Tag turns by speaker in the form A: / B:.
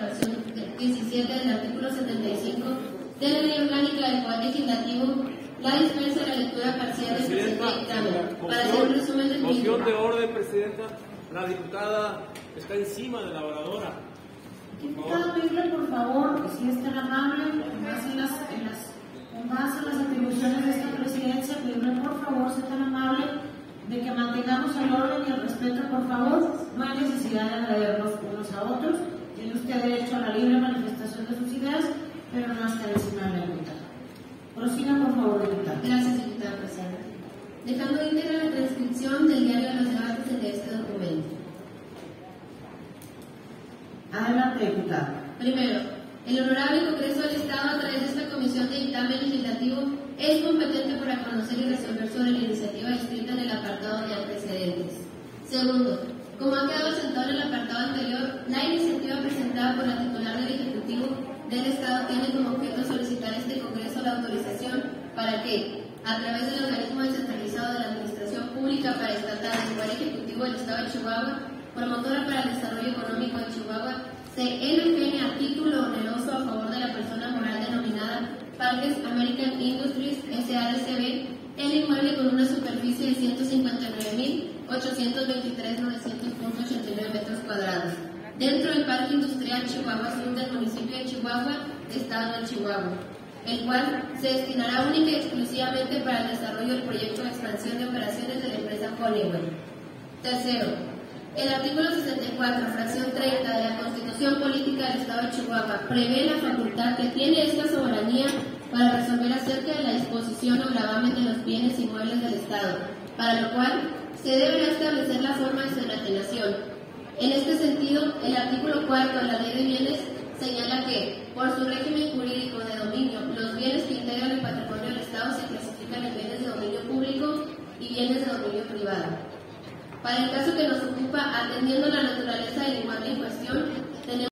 A: fracción 17 del artículo 75 de la Ley Orgánica del Poder Legislativo, la dispensa de la lectura parcial del presente dictamen. Para hacer un resumen del mismo.
B: Moción de orden, Presidenta. La diputada está encima de la oradora.
C: Diputada Miguel, por favor, si es tan amable, con base en las atribuciones de esta presidencia, Miguel, por favor, sea tan amable de que mantengamos el orden y el respeto, por favor. No hay necesidad de agredirnos unos a otros. Tiene usted derecho a la libre manifestación de sus ideas, pero no estar encima de la diputada. Prosiga, por favor, diputada.
A: Gracias, diputada presidenta. Dejando íntegra la transcripción del diario de los debates de este documento.
C: Adelante, diputada.
A: Primero, el Honorable Congreso del Estado, a través de esta Comisión de Dictamen Legislativo, es competente para conocer y resolver sobre la iniciativa descrita en el apartado de antecedentes. Segundo, como ha quedado sentado en el apartado anterior, la iniciativa presentada por la titular del Ejecutivo del Estado tiene como objeto solicitar a este Congreso la autorización para que, a través del organismo descentralizado de la Administración Pública Paraestatal del Poder Ejecutivo del Estado de Chihuahua, promotora para el desarrollo económico de Chihuahua, se enajene a título oneroso a favor de la persona moral denominada Parques American Industries S.A.R.C.B. el inmueble con una superficie de 159.823.900.89 metros cuadrados dentro del Parque Industrial Chihuahua Sur del municipio de Chihuahua, Estado de Chihuahua, el cual se destinará única y exclusivamente para el desarrollo del proyecto de expansión de operaciones de la empresa Honeywell. Tercero, el artículo 64, fracción 30 de la Constitución Política del Estado de Chihuahua prevé la facultad que tiene esta soberanía para resolver acerca de la disposición o gravamen de los bienes inmuebles del Estado, para lo cual se deberá establecer la forma de su enajenación. En este sentido, el artículo 4 de la Ley de Bienes señala que, por su régimen jurídico de dominio, los bienes que integran el patrimonio del Estado se clasifican en bienes de dominio público y bienes de dominio privado. Para el caso que nos ocupa, atendiendo la naturaleza del inmueble en cuestión,